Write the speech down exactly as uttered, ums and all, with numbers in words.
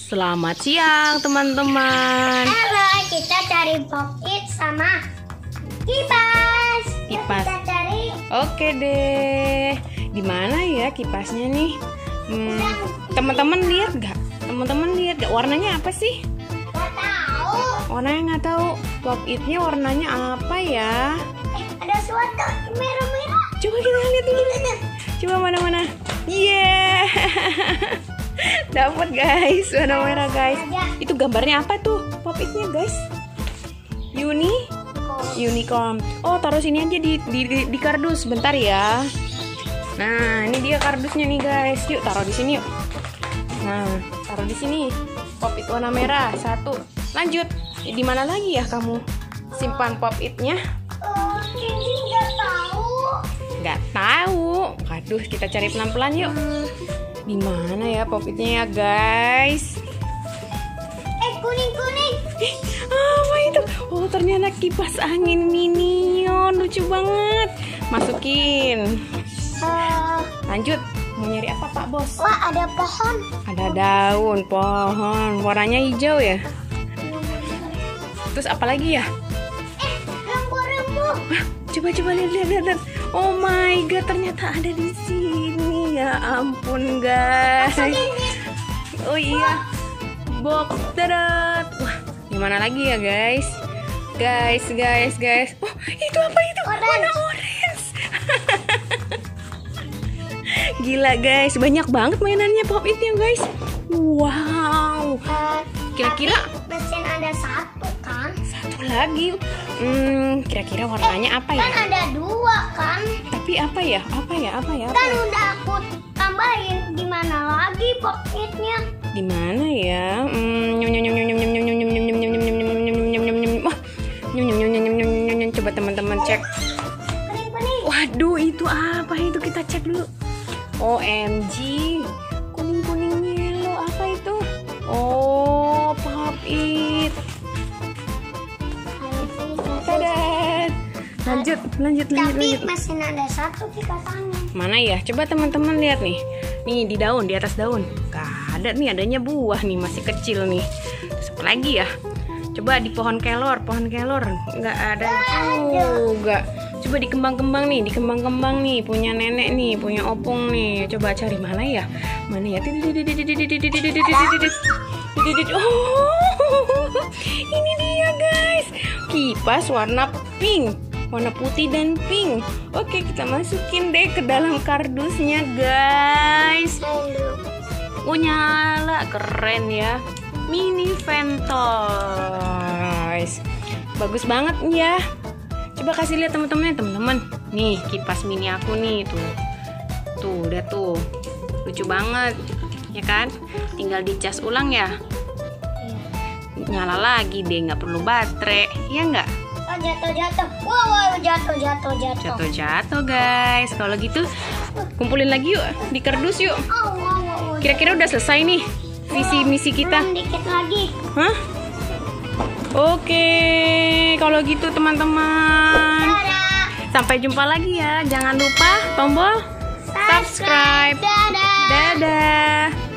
Selamat siang teman-teman. Halo, kita cari pop-it sama kipas. Kipas. Kita cari. Oke deh. Di mana ya kipasnya nih? Hmm, teman-teman lihat nggak? Teman-teman lihat nggak? Warnanya apa sih? Gak tahu. Warnanya nggak tahu. Pop-itnya warnanya apa ya? Eh, ada suatu merah-merah. Coba kita lihat dulu. Coba mana-mana. Yeah. Dapat guys, warna merah guys. Itu gambarnya apa tuh pop-itnya guys? Uni, unicorn. Oh, taruh sini aja di, di di di kardus. Bentar ya. Nah, ini dia kardusnya nih guys. Yuk taruh di sini yuk. Nah, taruh di sini. Pop-it warna merah satu. Lanjut. Di mana lagi ya kamu simpan pop-itnya? Oh, ini nggak tahu. Nggak tahu. Aduh, kita cari pelan-pelan yuk. Di mana ya pop-itnya ya guys? Eh, kuning-kuning. Eh, apa itu? Oh, ternyata kipas angin Minion. Lucu banget. Masukin. Uh, Lanjut. Mau nyari apa Pak Bos? wah, ada pohon. Ada daun pohon. Warnanya hijau ya. Terus apa lagi ya? Eh, rembu-rembu. Ah, coba coba lihat lihat lihat. Oh my god, ternyata ada di sini. Ya ampun guys. Oh iya. Box darat. Wah, gimana lagi ya guys? Guys, guys, guys. Oh, itu apa itu? Orange. Warna orange. Gila guys, banyak banget mainannya pop-itnya guys. Wow. Uh, Kira-kira tapi mesin ada satu kan? satu lagi. Hmm, kira-kira warnanya apa ya? Kan ada dua kan? Tapi apa ya? Apa ya? Apa ya? Apa Kan ya? udah aku tambahin. Di mana lagi pop-itnya? Di mana ya? Hmm, nyum nyum nyum nyum nyum nyum nyum nyum nyum nyum nyum nyum nyum nyum nyum nyum nyum. Wah, nyum nyum nyum nyum nyum nyum nyum nyum. Coba teman-teman cek. Kuning-kuning. Waduh, itu apa itu? Kita cek dulu. O M G, kuning-kuning yellow. Apa itu? Oh, pop-it. Tada. Lanjut, lanjut, lanjut, Tapi lanjut. mesin ada satu kipas angin. Mana ya? Coba teman-teman lihat nih. Nih di daun, di atas daun. Gak ada nih, adanya buah nih, masih kecil nih. Terus apa lagi ya? Coba di pohon kelor, pohon kelor. Nggak ada juga. Coba di kembang-kembang nih, di kembang-kembang nih, punya nenek nih, punya opung nih. Coba cari mana ya? Mana ya? Oh, ini dia guys. Kipas warna pink. Warna putih dan pink. Oke, kita masukin deh ke dalam kardusnya guys. Oh, nyala, keren ya. Mini Ventoys. Bagus banget ya. Coba kasih lihat teman-teman, teman-teman. Nih, kipas mini aku nih tuh. Tuh, udah tuh. Lucu banget. Ya kan? Tinggal dicas ulang ya. Nyala lagi deh, nggak perlu baterai. Ya nggak? Oh, jatuh-jatuh. Wow, wow, jatuh, jatuh, jatuh. Jatuh-jatuh guys. Kalau gitu kumpulin lagi yuk di kardus yuk. Oh, wow, wow. Kira-kira udah selesai nih visi misi kita. Belum dikit lagi. Hah? Oke, kalau gitu teman-teman. Dadah. Sampai jumpa lagi ya. Jangan lupa tombol subscribe. Dadah. Dadah.